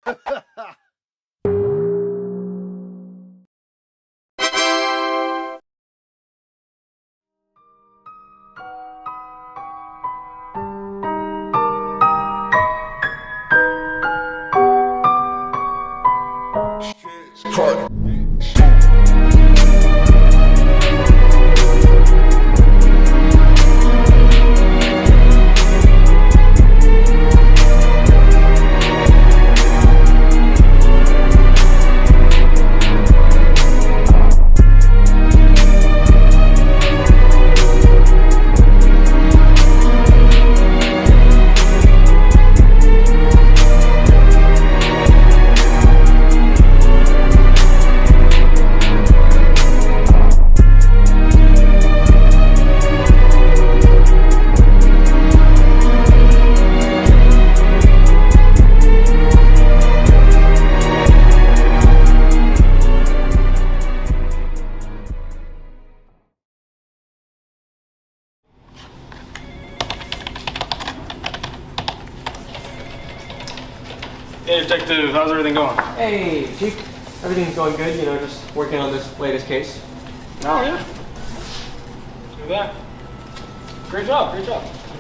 Hey detective, how's everything going? Hey Chief, everything's going good, you know, just working on this latest case. Oh yeah? Do that. Great job, great job.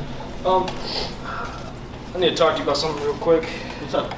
I need to talk to you about something real quick. What's up?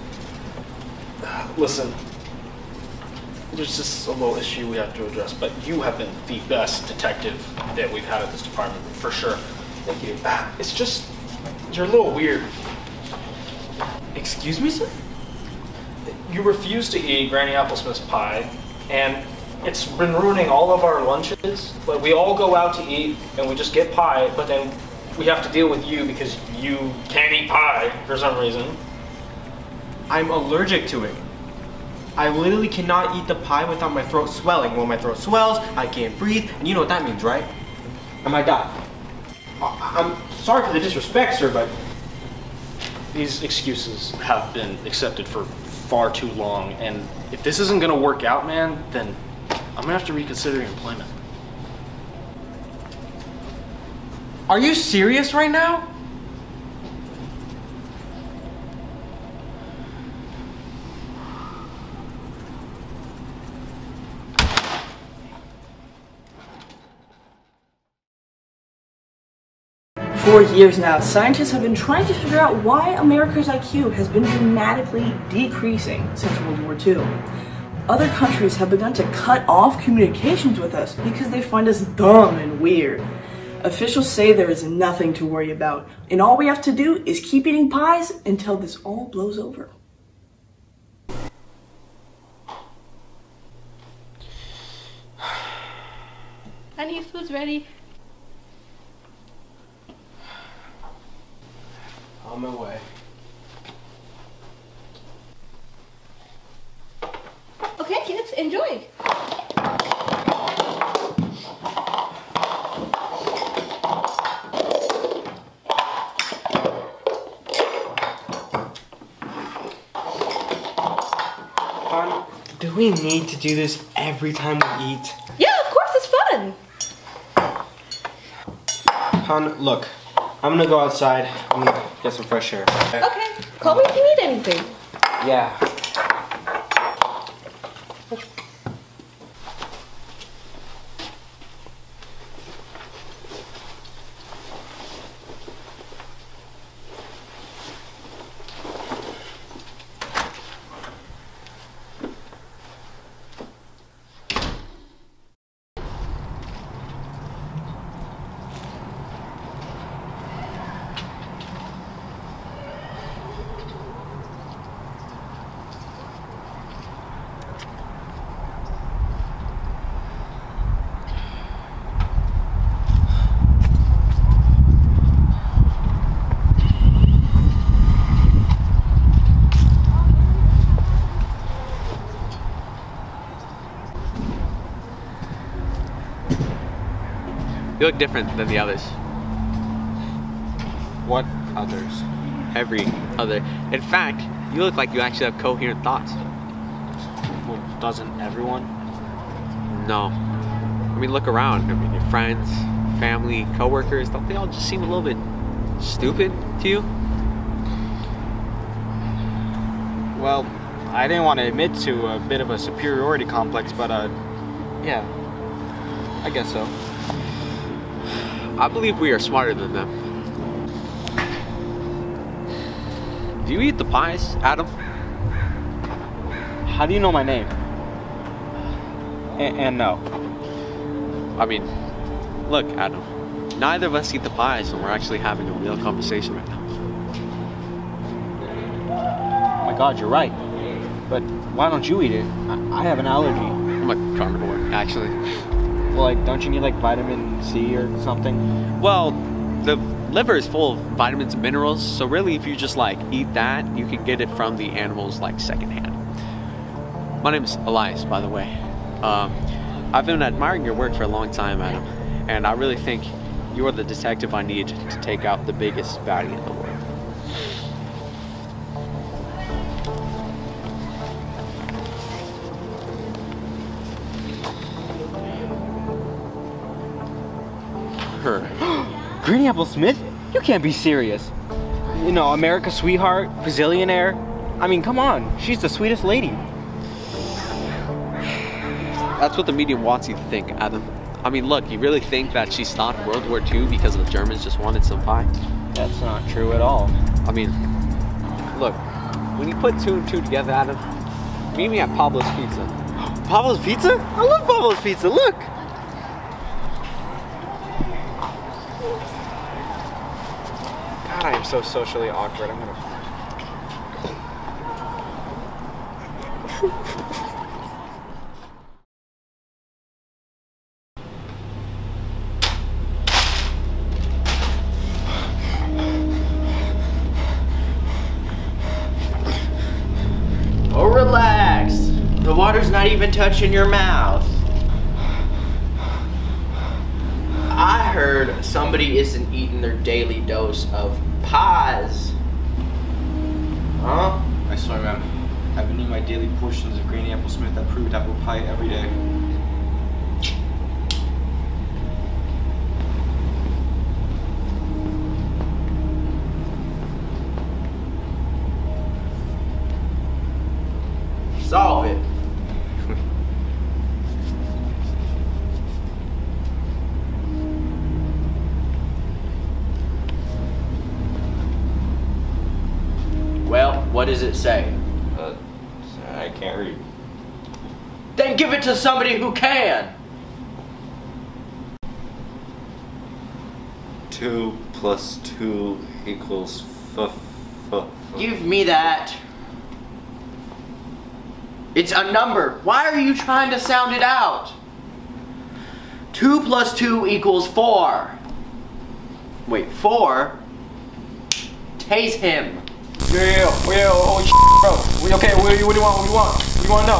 Listen, there's just a little issue we have to address, but you have been the best detective that we've had at this department, for sure. Thank you. It's just, you're a little weird. Excuse me, sir? You refuse to eat Granny Applesmith's pie, and it's been ruining all of our lunches. Like, we all go out to eat, and we just get pie, but then we have to deal with you because you can't eat pie for some reason. I'm allergic to it. I literally cannot eat the pie without my throat swelling. When my throat swells, I can't breathe, and you know what that means, right? I might die. I'm sorry for the disrespect, sir, but... These excuses have been accepted for far too long, and if this isn't gonna work out, man, then I'm gonna have to reconsider your employment. Are you serious right now? For years now, scientists have been trying to figure out why America's IQ has been dramatically decreasing since World War II. Other countries have begun to cut off communications with us because they find us dumb and weird. Officials say there is nothing to worry about, and all we have to do is keep eating pies until this all blows over. Honey, food's ready. On my way. Okay, kids, enjoy. Hon, do we need to do this every time we eat? Yeah, of course, it's fun. Hon, look, I'm gonna go outside. I'm gonna get some fresh air. Okay, call me if you need anything. Yeah. You look different than the others. What others? Every other. In fact, you look like you actually have coherent thoughts. Well, doesn't everyone? No. I mean, look around. I mean, your friends, family, coworkers, don't they all just seem a little bit stupid to you? Well, I didn't want to admit to a bit of a superiority complex, but yeah, I guess so. I believe we are smarter than them. Do you eat the pies, Adam? How do you know my name? And no. I mean, look, Adam. Neither of us eat the pies, and we're actually having a real conversation right now. Oh my God, you're right. But why don't you eat it? I have an allergy. I'm a carnivore, actually. Well, like, don't you need like vitamin C or something? Well, the liver is full of vitamins and minerals, so really if you just like eat that, you can get it from the animals like secondhand. My name is Elias, by the way. I've been admiring your work for a long time, Adam, and I really think you're the detective I need to take out the biggest baddie in the world. Her. Granny Apple Smith? You can't be serious. You know, America's sweetheart, Brazilianaire. I mean, come on, she's the sweetest lady. That's what the media wants you to think, Adam. I mean, look, you really think that she stopped World War II because the Germans just wanted some pie? That's not true at all. I mean, look, when you put two and two together, Adam, meet me at Pablo's Pizza. Pablo's Pizza? I love Pablo's Pizza, look! God, I am so socially awkward. I'm gonna... Oh, relax. The water's not even touching your mouth. I heard somebody isn't eating their daily dose of pies. Huh? I swear, ma'am, I've been eating my daily portions of Granny Apple Smith approved apple pie every day. Solve it. Well, what does it say? I can't read. Then give it to somebody who can. 2 plus 2 equals Give me that. It's a number. Why are you trying to sound it out? 2 plus 2 equals 4. Wait, 4? Tase him. Holy shit, bro. Okay, what do you want? What do you want to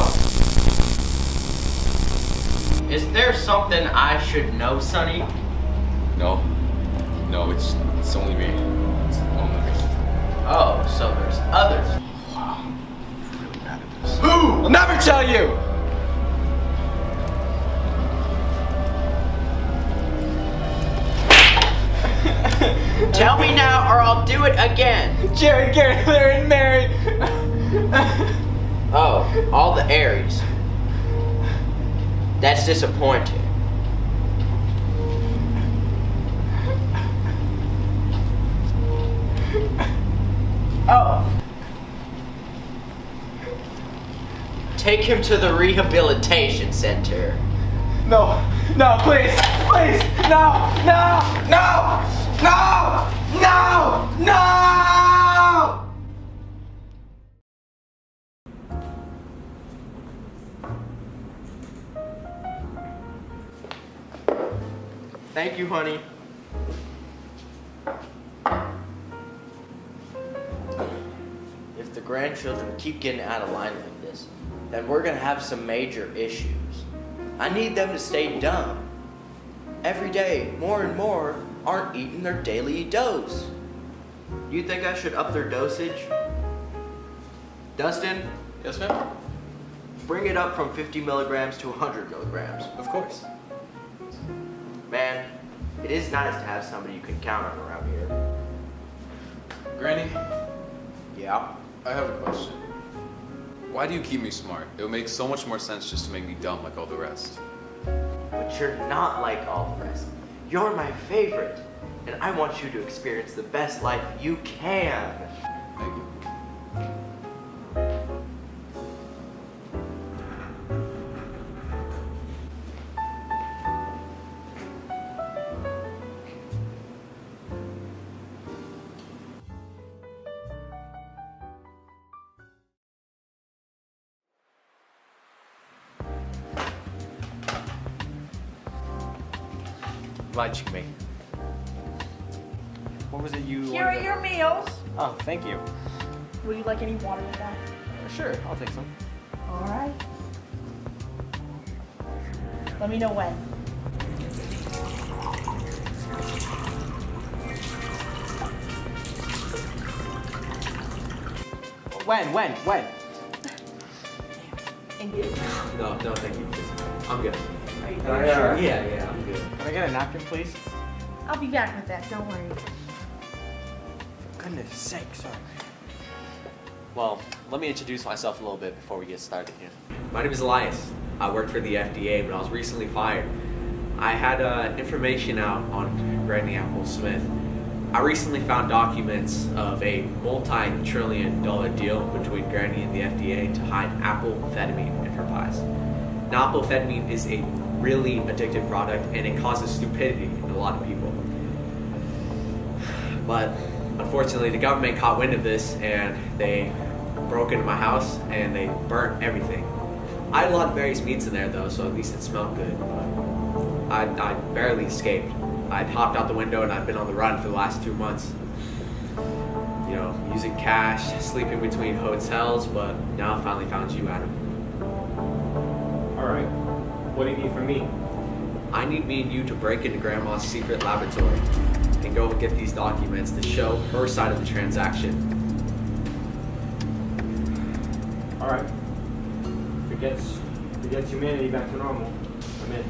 know? Is there something I should know, Sonny? No, it's only me. It's only me. Oh, so there's others. Wow, I'm really bad at this. Who? I'll never tell you! Tell me now or I'll do it again. Jared, Garrett, Larry, and Mary. Oh, all the Aries. That's disappointing. Oh. Take him to the rehabilitation center. No, please, no! Thank you, honey. If the grandchildren keep getting out of line like this, then we're gonna have some major issues. I need them to stay dumb. Every day, more and more aren't eating their daily dose. You think I should up their dosage? Dustin? Yes, ma'am? Bring it up from 50 milligrams to 100 milligrams. Of course. Man, it is nice to have somebody you can count on around here. Granny, Yeah? I have a question. Why do you keep me smart? It would make so much more sense just to make me dumb like all the rest. But you're not like all the rest. You're my favorite. And I want you to experience the best life you can. Thank you. Glad you can make. What was it you Here are your meals. Oh, thank you. Would you like any water with that? Sure, I'll take some. All right. Let me know when. When? And you. No, thank you. I'm good. Are you sure? Yeah, I'm good. Can I get a napkin, please? I'll be back with that. Don't worry. For goodness sake, sorry. Well, let me introduce myself a little bit before we get started here. My name is Elias. I work for the FDA, but I was recently fired. I had information out on Granny Apple Smith. I recently found documents of a multi-trillion-dollar deal between Granny and the FDA to hide applethalamine in her pies. Now, applethalamine is a really addictive product, and it causes stupidity in a lot of people. But unfortunately, the government caught wind of this, and they broke into my house, and they burnt everything. I had a lot of various meats in there, though, so at least it smelled good. But I barely escaped. I'd hopped out the window, and I've been on the run for the last 2 months. You know, using cash, sleeping between hotels, but now I finally found you, Adam. Alright. What do you need from me? I need me and you to break into Grandma's secret laboratory and go and get these documents to show her side of the transaction. Alright. If it gets humanity back to normal, I'm in.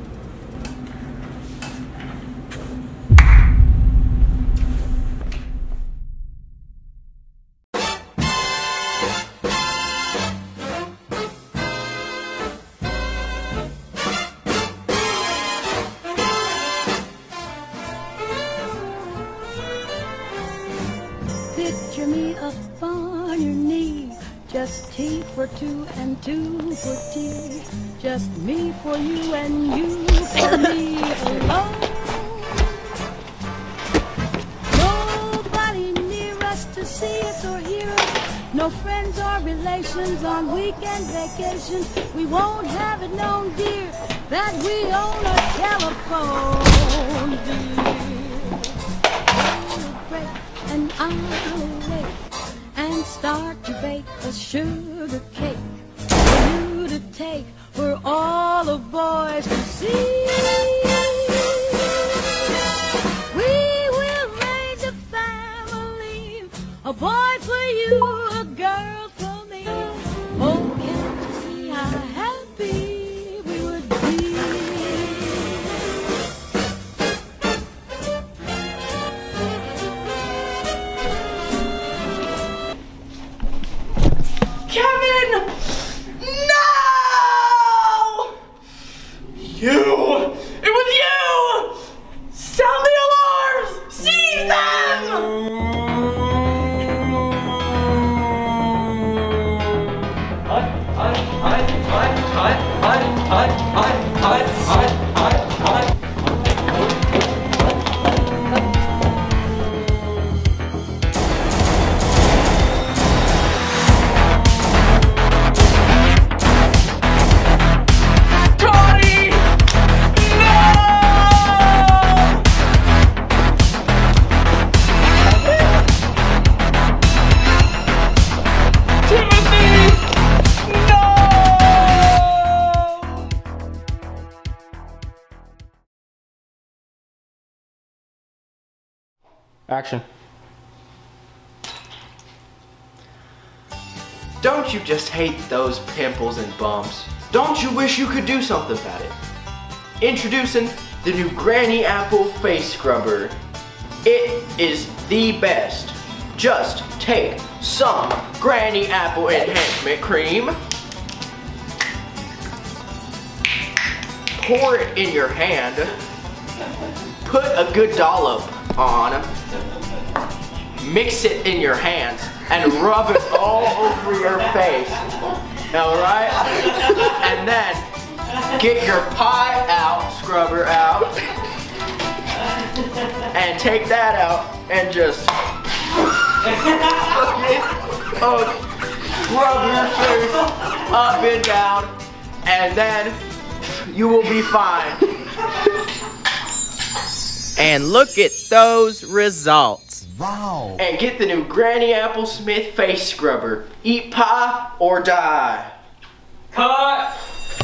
Picture me up on your knee, just tea for two and two for tea, just me for you and you for me alone. Nobody near us to see us or hear us, no friends or relations on weekend vacations. We won't have it known, dear, that we own a telephone, dear. And I'll wait and start to bake a sugar cake for you to take for all the boys to see. We will raise a family, a boy for you, a girl for me. Oh, can't you see how happy we would be? Kevin! No! You! It was you! Sound the alarms! Seize them! Action. Don't you just hate those pimples and bumps? Don't you wish you could do something about it? Introducing the new Granny Apple Face Scrubber. It is the best. Just take some Granny Apple Enhancement Cream. Pour it in your hand. Put a good dollop on. Mix it in your hands and rub it all over your face. Alright? And then get your pie out, scrubber out. And take that out and just rub your face up and down, and then you will be fine. And look at those results. Wow. And get the new Granny Apple Smith face scrubber. Eat pie or die. Cut!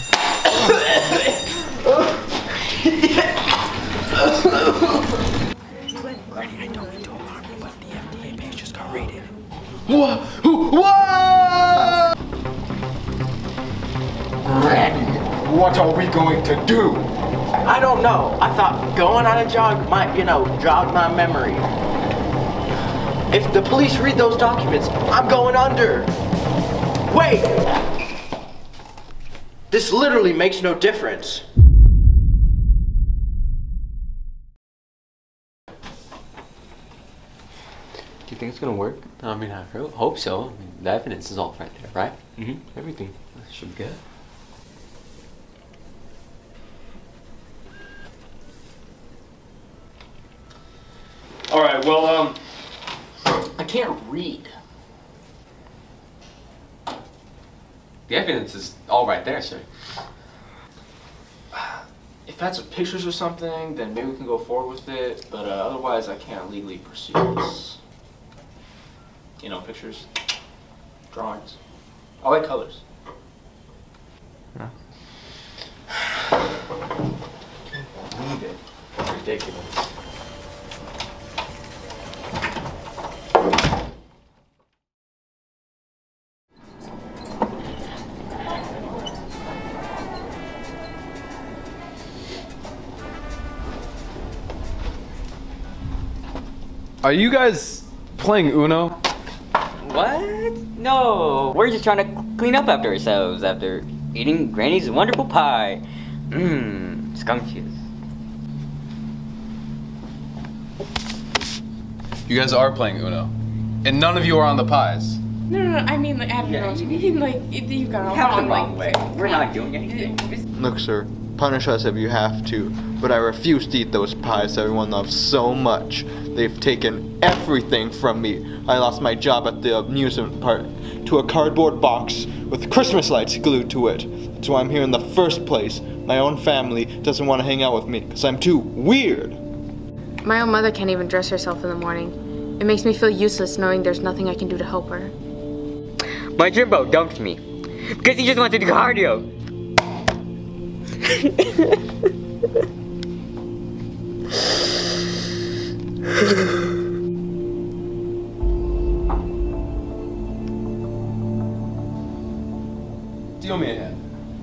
Granny, I don't mean to alarm you, but the FBA page just got raided. Whoa! Whoa! Granny, what are we going to do? I don't know. I thought going on a jog might, jog my memory. If the police read those documents, I'm going under. Wait! This literally makes no difference. Do you think it's gonna work? I mean, I hope so. I mean, the evidence is all right there, right? Mm-hmm. Everything. That should be good. All right, well, I can't read. The evidence is all right there, sir. If that's pictures or something, then maybe we can go forward with it, but otherwise I can't legally pursue this. You know, pictures, drawings. I like colors. Yeah. Leave it. Ridiculous. Are you guys playing Uno? What? No, we're just trying to clean up after ourselves after eating Granny's wonderful pie. Mmm, scrumptious. You guys are playing Uno. And none of you are on the pies. No, I mean, like, I don't know. You mean, like, you've got Have the wrong way. We're not doing anything. Look, sir, punish us if you have to, but I refuse to eat those pies everyone loves so much. They've taken everything from me. I lost my job at the amusement park to a cardboard box with Christmas lights glued to it. That's why I'm here in the first place. My own family doesn't want to hang out with me because I'm too weird. My own mother can't even dress herself in the morning. It makes me feel useless knowing there's nothing I can do to help her. My Jimbo dumped me because he just wanted to do cardio. Deal me a hand.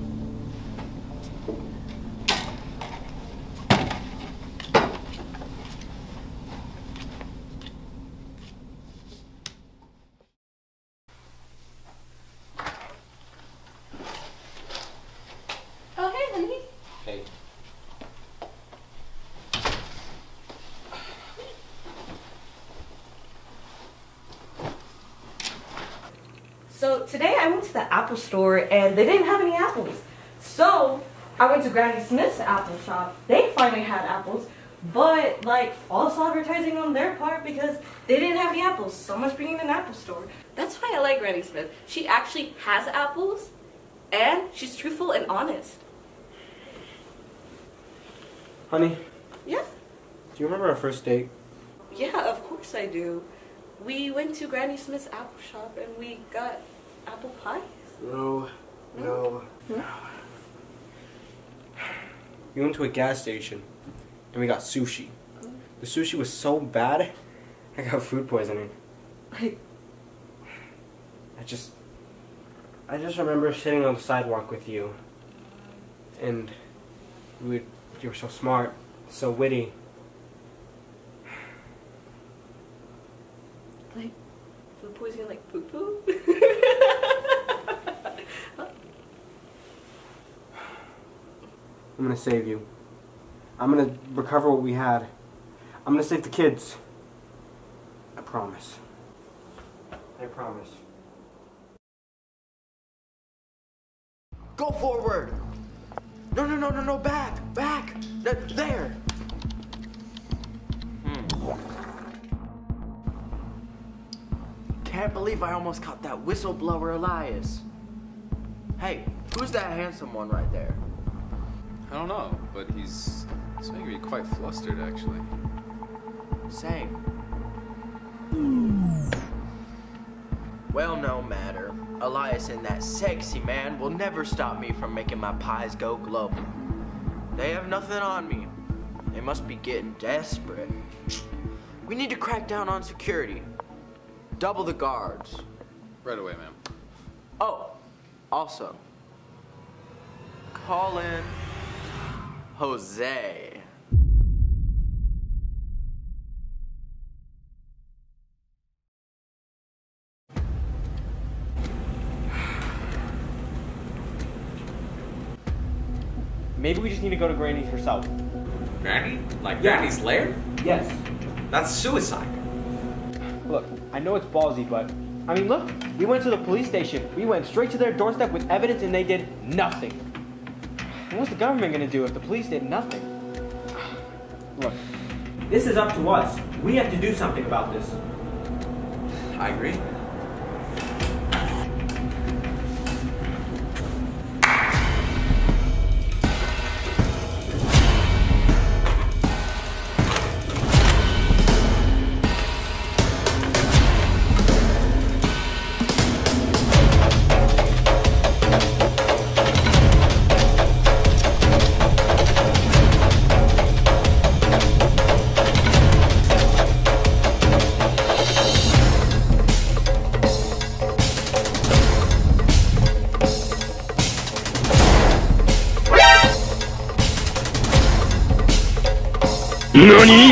Oh, hey, honey. Hey. So today I went to the Apple store and they didn't have any apples. So I went to Granny Smith's apple shop. They finally had apples, but like false advertising on their part because they didn't have any apples. So much being in an Apple store. That's why I like Granny Smith. She actually has apples, and she's truthful and honest. Honey, Yeah, do you remember our first date? yeah, of course I do. We went to Granny Smith's apple shop and we got apple pie. No. We went to a gas station and we got sushi. The sushi was so bad, I got food poisoning. I just remember sitting on the sidewalk with you, and you were so smart, so witty. Like food poisoning. Was he like poo poo? I'm gonna save you. I'm gonna recover what we had. I'm gonna save the kids. I promise. I promise. Go forward! No, no, no, no, no, back! Back! There! Can't believe I almost caught that whistleblower Elias. Hey, who's that handsome one right there? I don't know, but he's making me quite flustered, actually. Same. Well, no matter. Elias and that sexy man will never stop me from making my pies go global. They have nothing on me. They must be getting desperate. We need to crack down on security. Double the guards. Right away, ma'am. Oh, also, call in Jose. Maybe we just need to go to Granny's herself. Granny? Like Yeah. Granny's lair? Yes. That's suicide. Look, I know it's ballsy, but I mean, look, we went to the police station. We went straight to their doorstep with evidence and they did nothing. And what's the government gonna do if the police did nothing? Look, this is up to us. We have to do something about this. I agree. NANI?!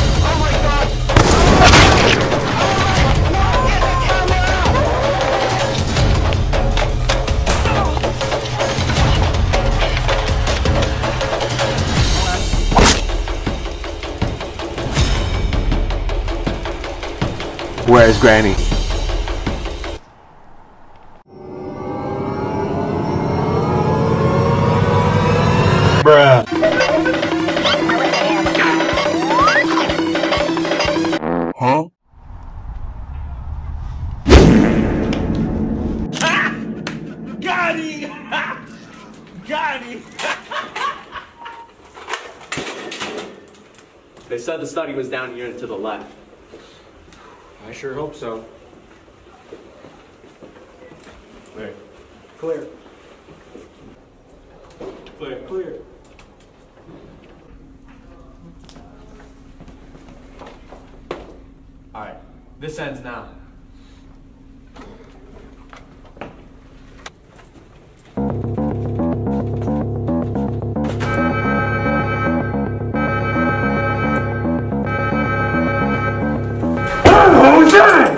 Where's Granny? Bruh. Huh? Got him! Got him! They said the study was down here and to the left. I sure hope so. Clear. Clear. Clear. Clear. Alright, this ends now. Jose!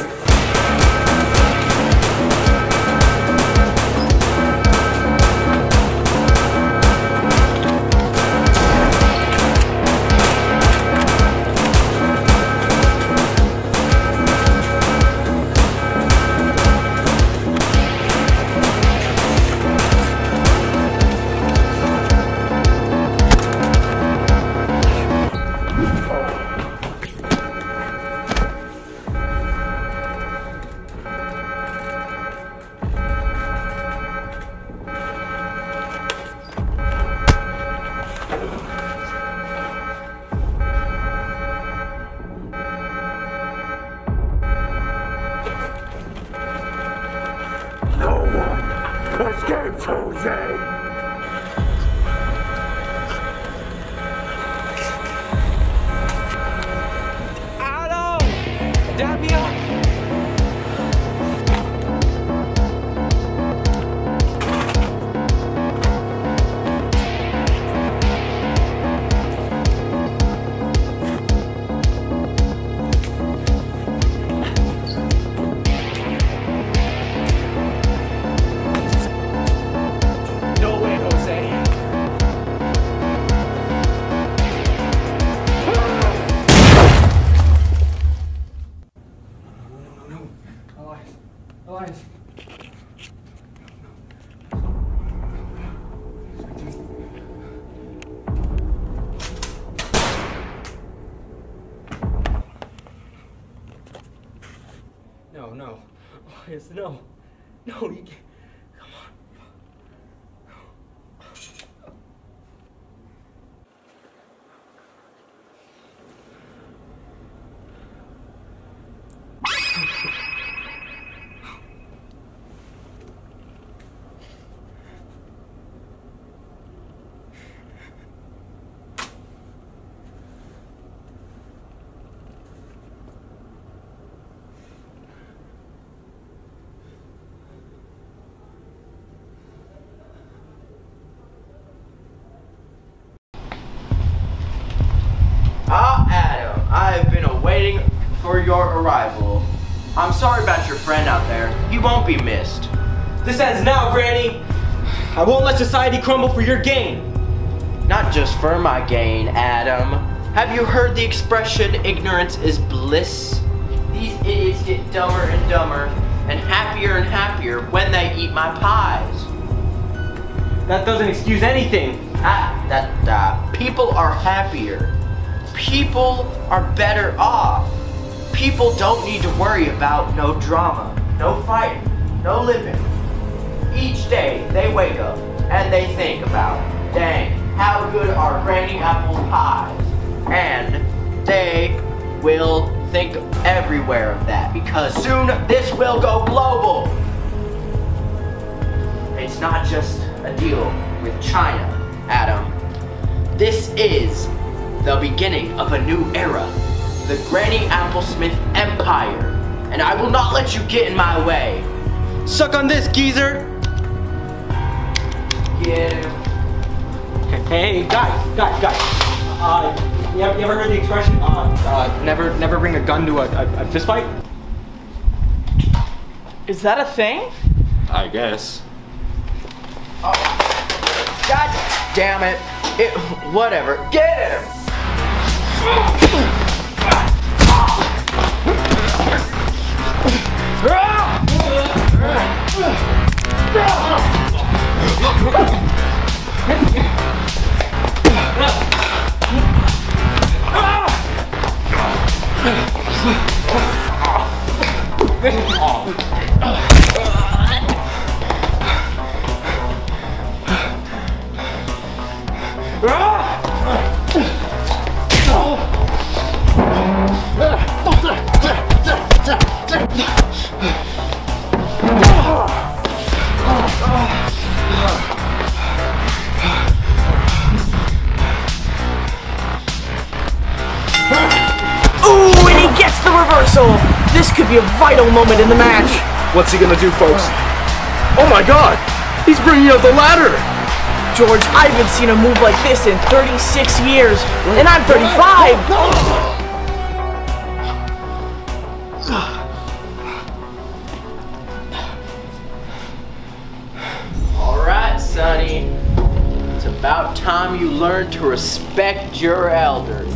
Escaped, Jose! Otto! Dab me up! Elias, no. No, you can't. Adam, I've been awaiting for your arrival. I'm sorry about your friend out there. He won't be missed. This ends now, Granny. I won't let society crumble for your gain. Not just for my gain, Adam. Have you heard the expression, ignorance is bliss? These idiots get dumber and dumber and happier when they eat my pies. That doesn't excuse anything. People are happier. People are better off. People don't need to worry about no drama, no fighting, no living. Each day they wake up and they think about, dang, how good are Granny Apple's pies? And they will think everywhere of that because soon this will go global. It's not just a deal with China, Adam. This is the beginning of a new era, the Granny Applesmith Empire, and I will not let you get in my way. Suck on this, geezer! Get him. Hey, guys. You ever heard the expression, never bring a gun to a fist fight? Is that a thing? I guess. Oh. God damn it. Whatever. Get him! Ooh, and he gets the reversal! This could be a vital moment in the match. What's he gonna do, folks? Oh my god! He's bringing out the ladder! George, I haven't seen a move like this in 36 years, and I'm 35! Alright, Sonny. It's about time you learn to respect your elders.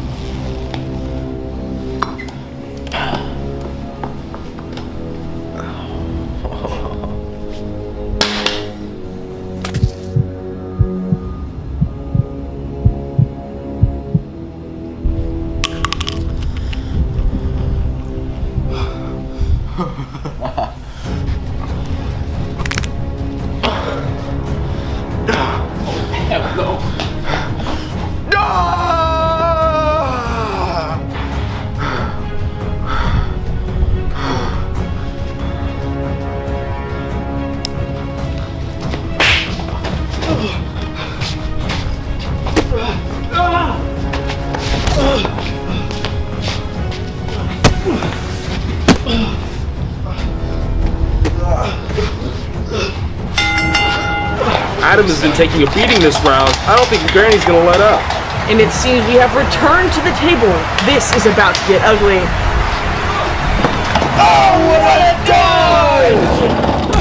Adam has been taking a beating this round. I don't think Granny's gonna let up. And it seems we have returned to the table. This is about to get ugly. Oh, what a dive!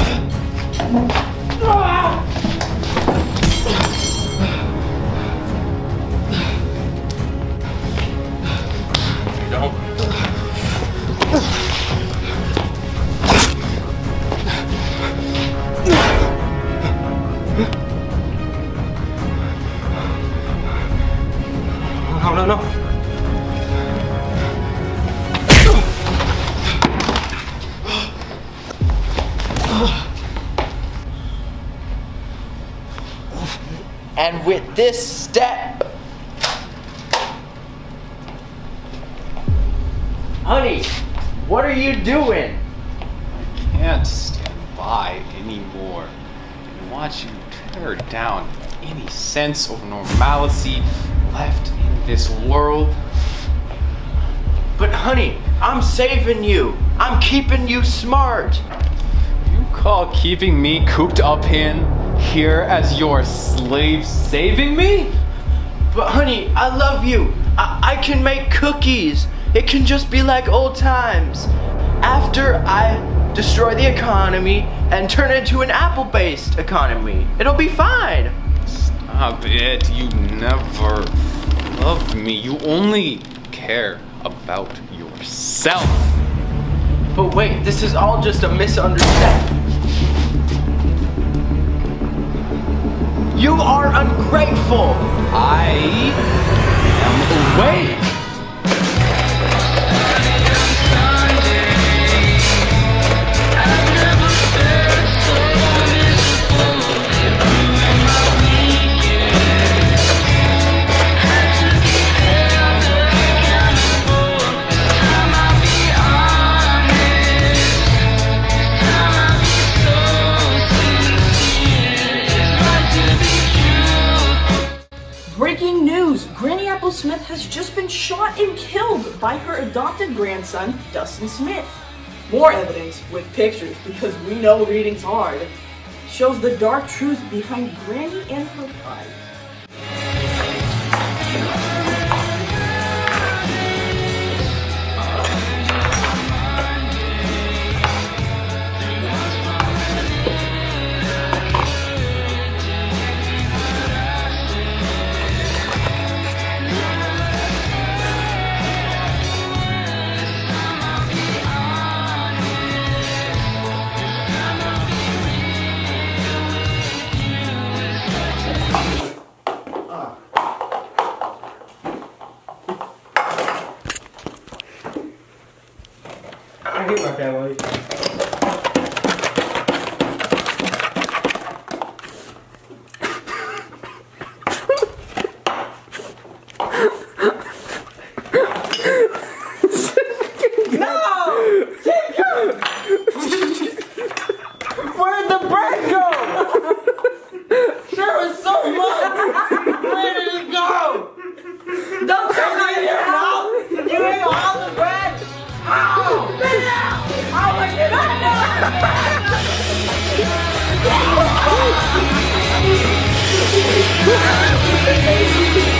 No. And with this step... Honey, what are you doing? I can't stand by anymore and watch you tear down any sense of normalcy left in this world. But honey, I'm saving you. I'm keeping you smart. You call keeping me cooped up in here as your slave saving me? But honey, I love you. I can make cookies. It can just be like old times. After I destroy the economy and turn it into an apple-based economy, it'll be fine. Stop it. You never loved me. You only care about yourself. But wait, this is all just a misunderstanding. You are ungrateful. I am away. Breaking news! Granny Applesmith has just been shot and killed by her adopted grandson, Dustin Smith. More evidence, with pictures, because we know reading's hard, shows the dark truth behind Granny and her pies. I hate my family. No! Jacob! Where'd the bread go? There was so much! Where did it go? Don't come right here now! You ate all the bread! Ow! Oh my goodness!